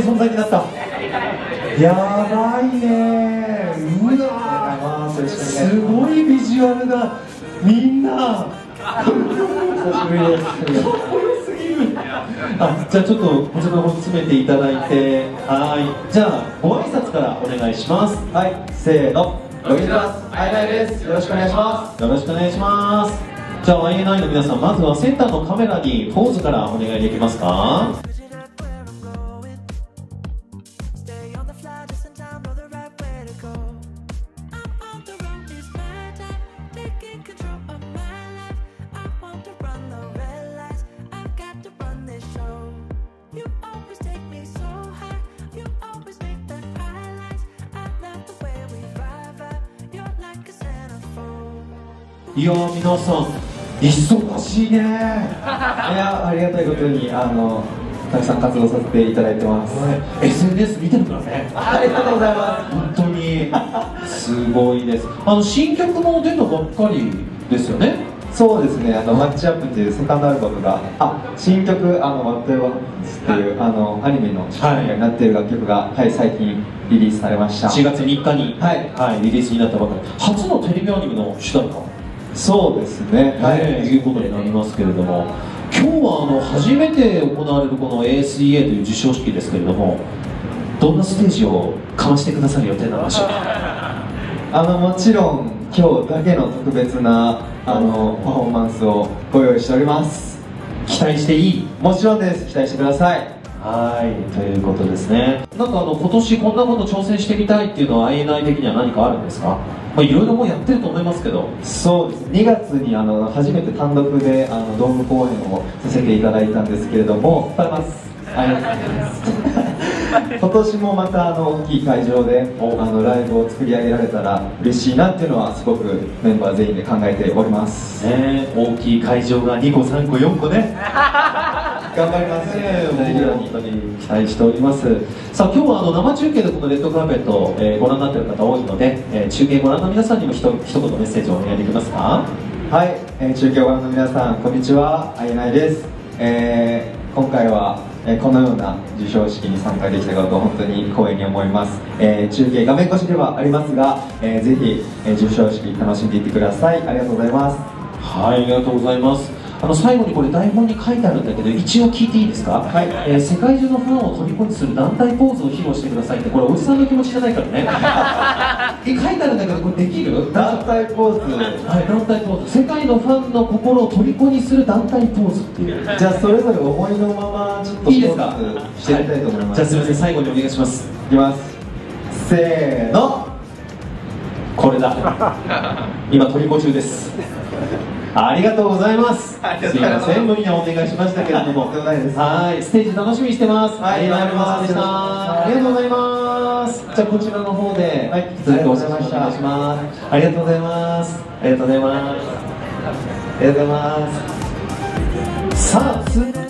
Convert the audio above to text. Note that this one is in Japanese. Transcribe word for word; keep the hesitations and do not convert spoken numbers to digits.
存在になった。やばいね。うわー、すごいビジュアルだ。みんな久しぶりです。かっこよすぎる。あ、じゃあちょっとこちらの方に詰めていただいて、はい。じゃあご挨拶からお願いします。はい、せーの。ロビンダースアイナイです。よろしくお願いします。よろしくお願いします。じゃあ アイエヌアイ の皆さん、まずはセンターのカメラにポーズからお願いできますか。いやー、皆さん忙しいね。いや、ありがたいことにあのたくさん活動させていただいてます。エスエヌエス 見てるからね。ありがとうございます。本当にすごいです。あの新曲も出たばっかりですよね。そうですね。あのマッチアップっていうセカンドアルバムが、あ、新曲あのマットエバンスっていう、はい、あのアニメの主題歌になっている楽曲が、はい、最近リリースされました。しがつみっかに、はい、はい、リリースになったばかり。初のテレビアニメの主題歌。そうですね、はい、いうことになりますけれども、今日はあの初めて行われるこの エーエスイーエー という授賞式ですけれども、どんなステージをかましてくださる予定なんでしょうか。あのもちろん今日だけの特別なあのパフォーマンスをご用意しております。期待していい？もちろんです。期待してください。はい、ということですね。なんかあの今年こんなこと挑戦してみたいっていうのは アイエヌアイ 的には何かあるんですか？まあ、いろいろもうやってると思いますけど。そうです。にがつにあの初めて単独であのドーム公演をさせていただいたんですけれども、ありがとうございます。ありがとうございます。今年もまたあの大きい会場であのライブを作り上げられたら嬉しいなっていうのはすごくメンバー全員で考えております。ね、大きい会場がにこさんこよんこね。頑張りますね。本当に期待しております。さあ今日はあの生中継でこのレッドカーペットを、えー、ご覧になっている方多いので、えー、中継ご覧の皆さんにもひと一言メッセージをお願いできますか。はい、えー、中継をご覧の皆さんこんにちは、アイエヌアイです。えー、今回は、えー、このような授賞式に参加できたことを本当に光栄に思います。えー、中継画面越しではありますが、えー、ぜひ、えー、授賞式楽しんでいってください。ありがとうございます。はい、ありがとうございます。あの最後にこれ台本に書いてあるんだけど一応聞いていいですか。はい、えー、世界中のファンを虜にする団体ポーズを披露してくださいって、これおじさんの気持ちじゃないからね。え、書いてあるんだけどこれできる？団体ポーズ。はい、団体ポーズ。世界のファンの心を虜にする団体ポーズっていう。じゃあそれぞれ思いのままちょっといいですか？してみたいと思います。はい、じゃあすみません、最後にお願いします。いきます。せーの。これだ。今虜中です。ありがとうございます。すみません、無理なお願いしましたけれども、はい、ステージ楽しみにしてます。はい、ありがとうございました。ありがとうございます。じゃあこちらの方で、はい、引き続きお邪魔します。ありがとうございます。ありがとうございます。ありがとうございます。さあ。